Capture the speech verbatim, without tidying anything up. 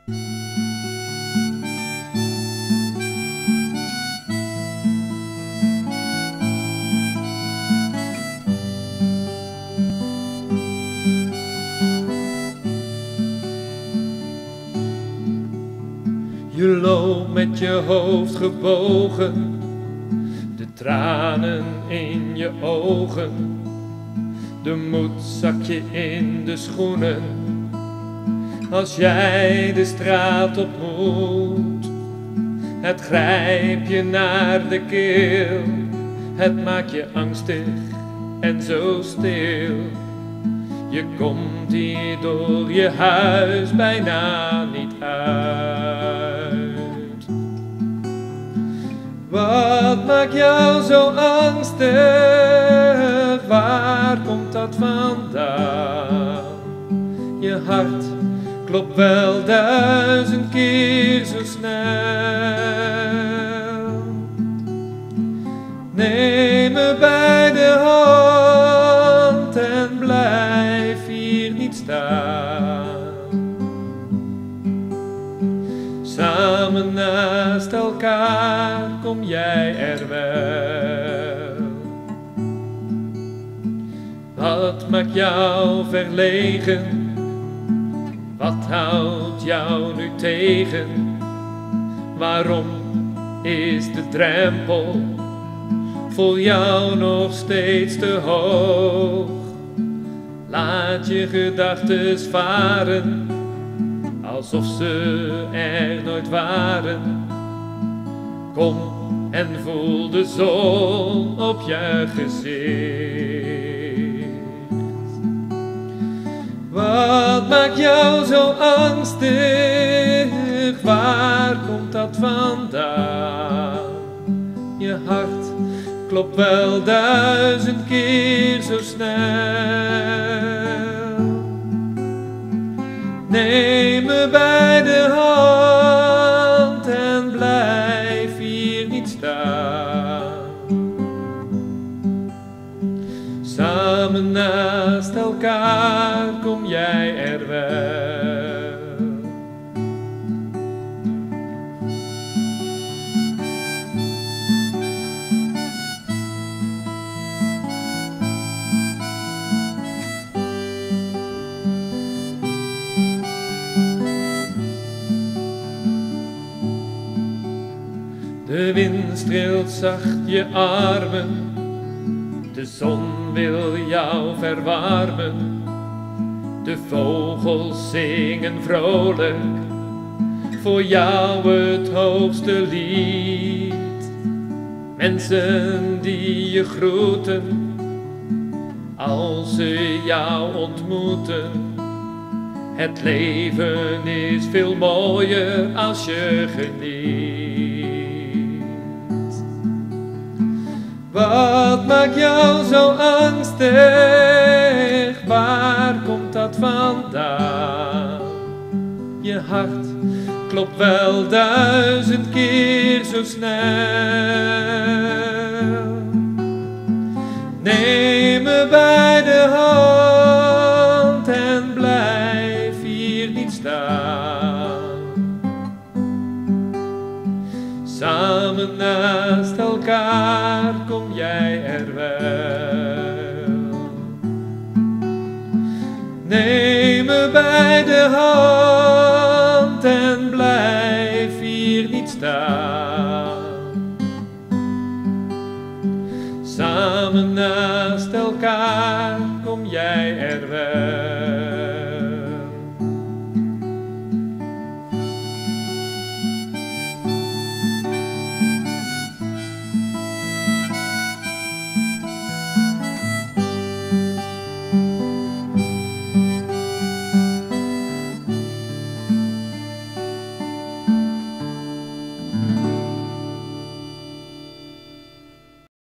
Je loopt met je hoofd gebogen, de tranen in je ogen, de moed zak je in de schoenen. Als jij de straat op moet, het grijpt je naar de keel, het maakt je angstig en zo stil. Je komt hier door je huis bijna niet uit. Wat maakt jou zo angstig? Waar komt dat vandaan? Je hart klopt wel duizend keer zo snel. Neem me bij de hand en blijf hier niet staan. Samen naast elkaar kom jij er wel. Wat maakt jou verlegen? Wat houdt jou nu tegen? Waarom is de drempel voor jou nog steeds te hoog? Laat je gedachtes varen, alsof ze er nooit waren. Kom en voel de zon op je gezicht. Wat maakt jou zo angstig? Waar komt dat vandaan? Je hart klopt wel duizend keer zo snel. Neem me bij de hand en blijf hier niet staan. Samen naast elkaar kom jij er wel. De wind streelt zacht je armen, de zon wil jou verwarmen. De vogels zingen vrolijk, voor jou het hoogste lied. Mensen die je groeten, als ze jou ontmoeten. Het leven is veel mooier als je geniet. Wat maakt jou zo angstig? Waar komt dat vandaan? Je hart klopt wel duizend keer zo snel. Neem me bij de hand en blijf hier niet staan. Samen naast elkaar kom jij er wel. Neem me bij de hand en blijf hier niet staan. Samen naast elkaar kom jij er wel.